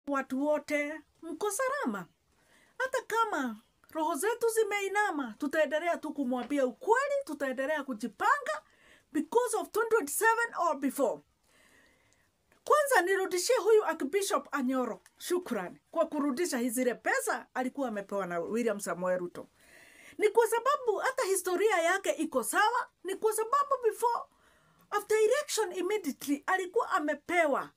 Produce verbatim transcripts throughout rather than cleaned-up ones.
watu wote mko salama. Hata kama roho zetu zimeinama, tutaendelea tu kumwambia ukweli, tutaendelea kujipanga because of twenty twenty-seven or before. Kwanza nirudishie huyu Archbishop Anyoro shukrani kwa kurudisha hizi pesa alikuwa amepewa na William Samoei Ruto. Ni kwa sababu hata historia yake iko sawa, ni kwa sababu before after election immediately alikuwa amepewa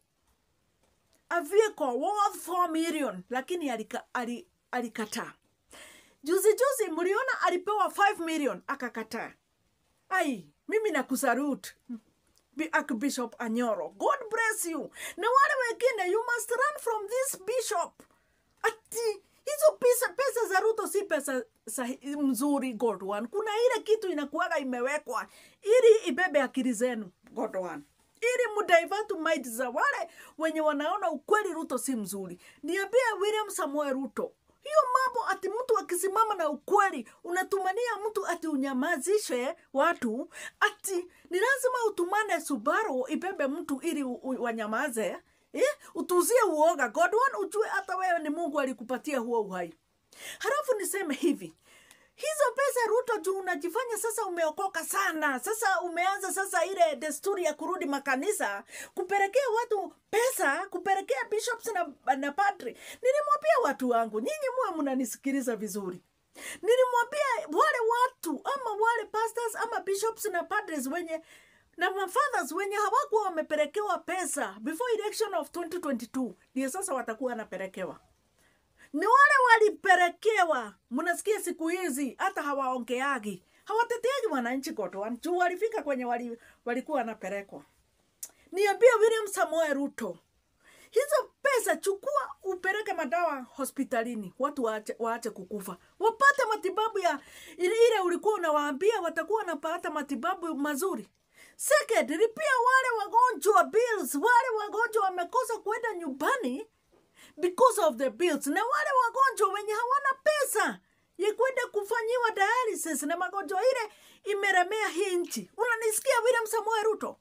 a vehicle worth four million, lakini alika, alikataa. Juzi juzi mliona alipewa five million akakataa. Ai, mimi nakusalute Archbishop Anyoro. God bless you. Na wale wengine, you must run from this bishop. Ati hizo pesa pesa za Ruto si pesa mzuri, God one. Kuna ile kitu inakuwaga imewekwa ili ibebe akili zenu, God one. Ili mudivert mind za wale wenye wanaona ukweli Ruto si mzuri. Niambie William Samoei Ruto, hiyo mambo ati mtu akisimama na ukweli, unatumania mtu ati unyamazishe watu, ati ni lazima utumane Subaru ibebe mtu ili wanyamaze, eh? Utuzie uoga, God one, ujue hata wewe ni Mungu alikupatia huo uhai. Halafu niseme hivi, hizo pesa Ruto juu unajifanya sasa umeokoka sana. Sasa umeanza sasa ile desturi ya kurudi makanisa, kupelekea watu pesa, kupelekea bishops na, na padri. Nilimwambia watu wangu, nyinyi mwa mnanisikiliza vizuri. Nilimwambia wale watu ama wale pastors ama bishops na padres wenye na mafathers wenye hawakuwa wamepelekewa pesa before election of twenty twenty-two, ndio sasa watakuwa wanapelekewa. Ni wale walipelekewa, mnasikia siku hizi hata hawaongeagi, hawateteagi wananchi koto, wanchu walifika kwenye wali, walikuwa wanapelekwa. Niambia William Samoei Ruto, hizo pesa chukua upeleke madawa hospitalini, watu waache, waache kukufa, wapate matibabu ya ile, ile ulikuwa unawaambia watakuwa wanapata matibabu mazuri. Second, lipia wale wagonjwa bills, wale wagonjwa wamekosa kwenda nyumbani because of the bills, na wale wagonjwa wenye hawana pesa ya kwenda kufanyiwa dialysis na magonjwa ile imeremea hii nchi. Unanisikia William Samoei Ruto?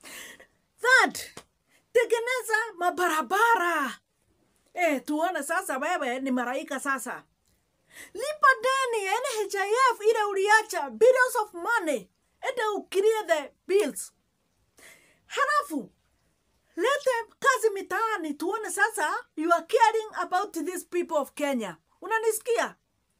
Third, tengeneza mabarabara. Eh, tuone sasa wewe ni maraika sasa. Lipa deni ya N H I F ile uliacha, billions of money. Enda ukirie the bills. Halafu lete kazi mitaani, tuone sasa you are caring about these people of Kenya. Unanisikia?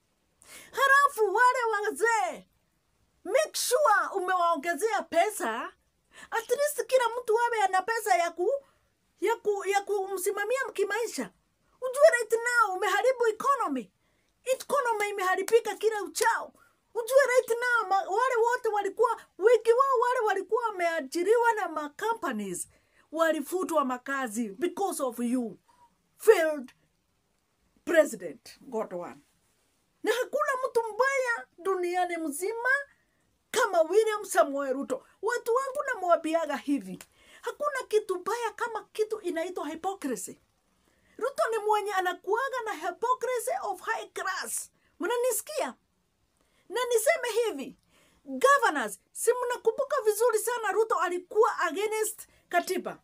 Halafu wale wazee, make sure umewaongezea pesa. At least kila mtu awe ana pesa ya ku ya ku ya kumsimamia mkimaisha. Ujue right now umeharibu economy. Economy imeharibika kila uchao. Ujue right now ma, wale wote walikuwa wiki wao wale walikuwa wameajiriwa na ma companies walifutwa makazi because of you failed president, God one. Na hakuna mtu mbaya duniani mzima kama William Samoei Ruto. Watu wangu na mwabiaga hivi, hakuna kitu mbaya kama kitu inaitwa hypocrisy. Ruto ni mwenye anakuaga na hypocrisy of high class. Mnanisikia? Na niseme hivi, governors, si mnakumbuka vizuri sana Ruto alikuwa against katiba.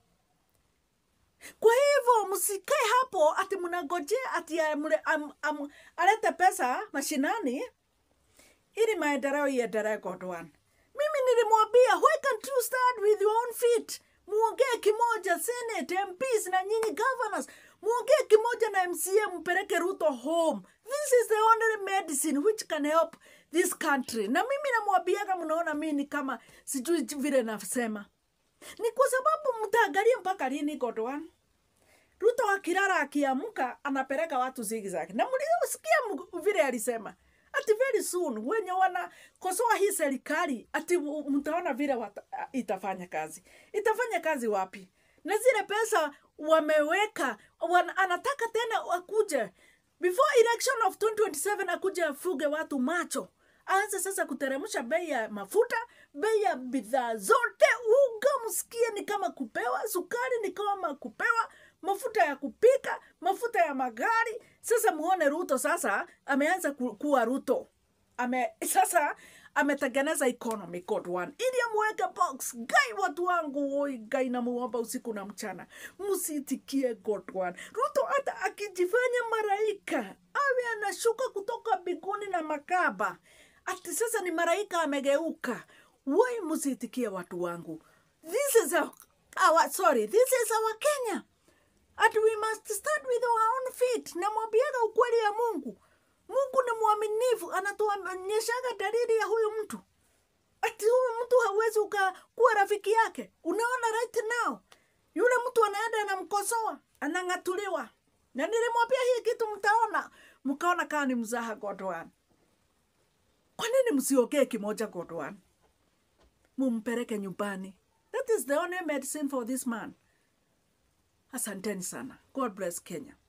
Kwa hivyo msikae hapo ati mnangojea ati am, am, alete pesa mashinani ili maendeleo iendelee, God one. Mimi nilimwambia, why can't you start with your own feet? Muongee kimoja Senate, M Ps na nyinyi governors. Muongee kimoja na M C A, mpeleke Ruto home. This is the only medicine which can help this country. Na mimi namwambiaga, mnaona mimi kama sijui vile nasema. Ni kwa sababu mtaangalia mpaka lini, God one. Ruto akilala akiamka anapeleka watu zigzag. Na mlisikia vile alisema, ati very soon wenye wana kosoa hii serikali ati mtaona vile wata, itafanya kazi. Itafanya kazi wapi? Na zile pesa wameweka, wana, anataka tena wakuje before election of twenty twenty-seven akuje afuge watu macho. Aanze sasa kuteremsha bei ya mafuta, bei ya bidhaa zote. Unga msikie ni kama kupewa, sukari ni kama kupewa, mafuta ya kupika, mafuta ya magari. Sasa muone Ruto sasa ameanza ku, kuwa Ruto. Ame, sasa ametengeneza economy God one, ili amweke box. Gai watu wangu, oi gai na muomba usiku na mchana, msitikie God one. Ruto hata akijifanya malaika, awe anashuka kutoka mbinguni na makaba, ati sasa ni malaika amegeuka. Woi msitikie watu wangu. This is our, our sorry, this is our Kenya. And we must start with our own feet. Na mwambiaga ukweli ya Mungu. Mungu ni mwaminifu, anatuonyeshaga dalili ya huyu mtu. Ati huyu mtu hawezi kuwa rafiki yake. Unaona right now, yule mtu anaenda anamkosoa, anang'atuliwa. Na nilimwambia hii kitu mtaona, mkaona kama ni mzaha God one. Kwa nini msiongee kimoja God one? Mumpeleke nyumbani. That is the only medicine for this man. Asanteni sana. God bless Kenya.